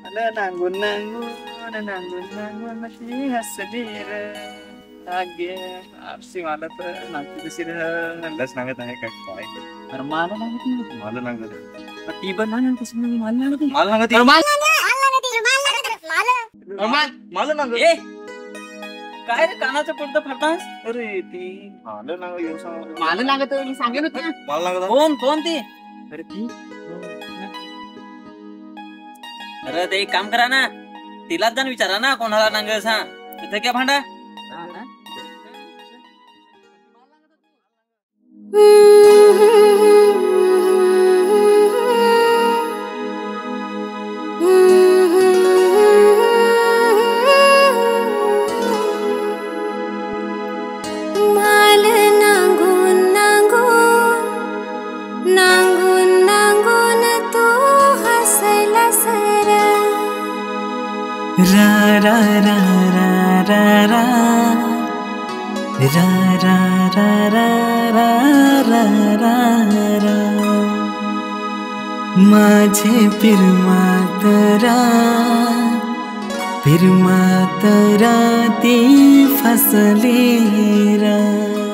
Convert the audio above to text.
Nangun nangun nangun nangun masih hasil Age arsi मला तर नाचते तशी लस नागत आहे काय काय अरे मला नागत नाही मला नागत ती पण ना कसं मला नागत मला नागत मला नागत ए काय रे कानाचं पडतं फटास अरे ती मला नागत येऊ सांग मला नागत मी सांगेन होतं मला नागत कोण कोण ती अरे ती अरे ते एक काम करा ना तिलाच जाण विचारा ना कोणाला नांगस हा तिथे क्या भांडा ra ra ra ra ra ra ra ra ra ra ra ra ra माझे पिरमा तरा ती फसले रा